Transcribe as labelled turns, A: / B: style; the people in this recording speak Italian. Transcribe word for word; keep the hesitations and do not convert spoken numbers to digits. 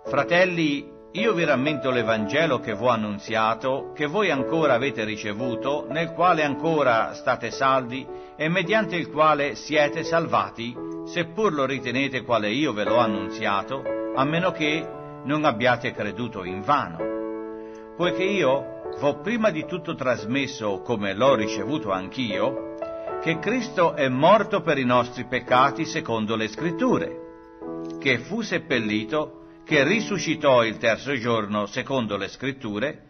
A: Fratelli, io vi rammento l'Evangelo che v'ho annunziato, che voi ancora avete ricevuto, nel quale ancora state saldi e mediante il quale siete salvati, seppur lo ritenete quale io ve l'ho annunziato, a meno che non abbiate creduto invano. Poiché io v'ho prima di tutto trasmesso, come l'ho ricevuto anch'io, che Cristo è morto per i nostri peccati secondo le Scritture, che fu seppellito, che risuscitò il terzo giorno secondo le Scritture,